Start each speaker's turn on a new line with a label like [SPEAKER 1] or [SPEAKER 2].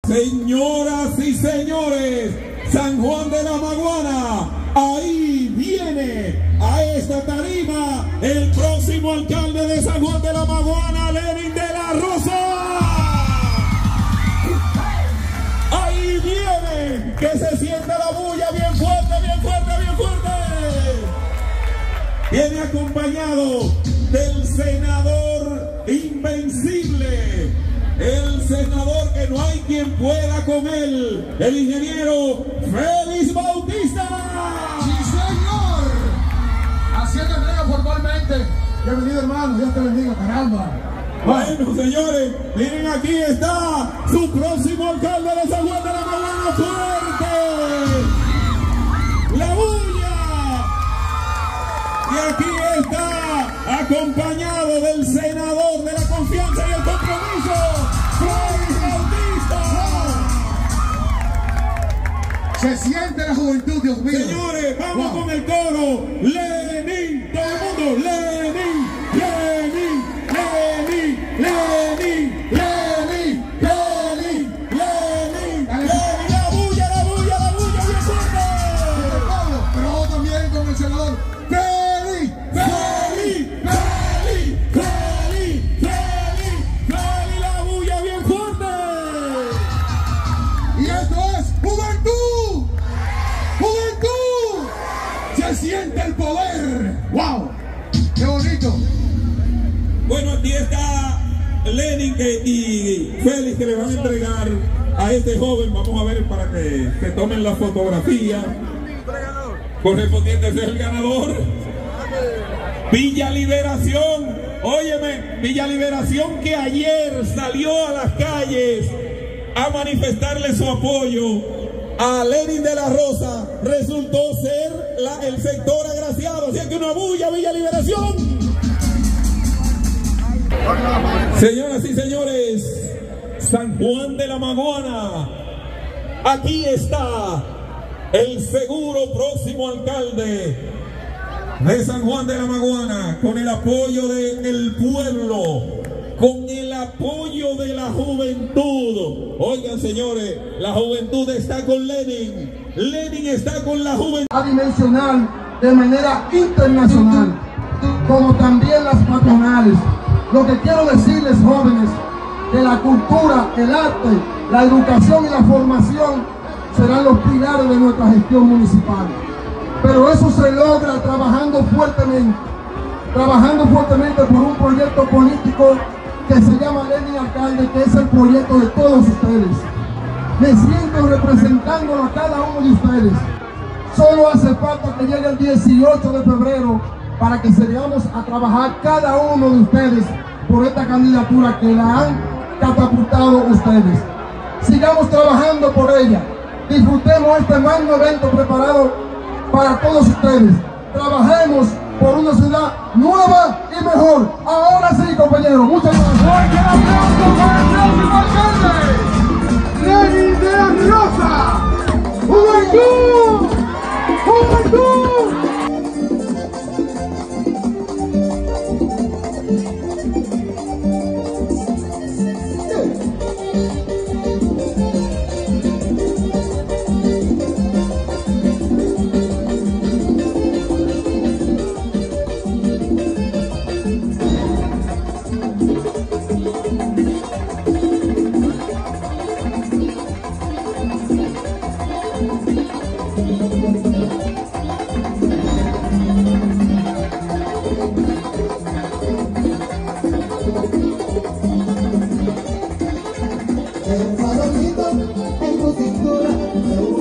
[SPEAKER 1] Señoras y señores, San Juan de la Maguana, ahí viene a esta tarima el próximo alcalde de San Juan de la Maguana, Lenin de la Rosa. Ahí viene, que se sienta la bulla bien fuerte, bien fuerte, bien fuerte. Viene acompañado del senador invencible, el senador que no hay quien pueda con él, el ingeniero Félix Bautista.
[SPEAKER 2] ¡Sí, señor! Haciendo entrega formalmente. Bienvenido, hermano. Dios te bendiga, caramba.
[SPEAKER 1] Bueno, señores, miren, aquí está su próximo alcalde de San Juan de la Maguana. ¡Fuerte! ¡La bulla! Y aquí está, acompañado del senador de la confianza y el compromiso, Félix Bautista.
[SPEAKER 2] Se siente la juventud, Dios mío.
[SPEAKER 1] Señores, vamos con el coro. Lenin, todo el mundo. Lenin, Lenin, Lenin, Lenin, Lenin, Lenin, Lenin, Lenin. La bulla, la bulla, la bulla, bien fuerte.
[SPEAKER 2] Pero también con el senador Félix,
[SPEAKER 1] Félix, Félix, Félix, Félix, Félix, la bulla bien fuerte.
[SPEAKER 2] Y esto es juventud. ¡Juventud! Se siente el poder. ¡Wow! ¡Qué bonito!
[SPEAKER 1] Bueno, aquí está Lenin y Félix, que le van a entregar a este joven. Vamos a ver para que tomen la fotografía correspondiente a ser el ganador. Villa Liberación, óyeme, Villa Liberación, que ayer salió a las calles a manifestarle su apoyo a Lenin de la Rosa, resultó ser el sector agraciado. Así que una bulla, Villa Liberación. Señoras y señores, San Juan de la Maguana, aquí está el seguro próximo alcalde de San Juan de la Maguana, con el apoyo del pueblo, con el apoyo de la juventud. Oigan, señores, la juventud está con Lenin, Lenin está con la juventud.
[SPEAKER 3] A dimensionar de manera internacional, como también las patronales. Lo que quiero decirles, jóvenes, que la cultura, el arte, la educación y la formación serán los pilares de nuestra gestión municipal. Pero eso se logra trabajando fuertemente por un proyecto político que se llama Lenin Alcalde, que es el proyecto de todos ustedes. Me siento representándolo a cada uno de ustedes. Solo hace falta que llegue el 18 de febrero para que salgamos a trabajar cada uno de ustedes por esta candidatura que la han catapultado ustedes. Sigamos trabajando por ella. Disfrutemos este magno evento preparado para todos ustedes. Trabajemos por una ciudad nueva y mejor. Ahora sí, compañeros, muchas gracias.
[SPEAKER 2] ¡Fuerte aplauso para el próximo alcalde! ¡Lenin de la Rosa! ¡Juventud! ¡Juventud!
[SPEAKER 4] El farolito en tu cintura.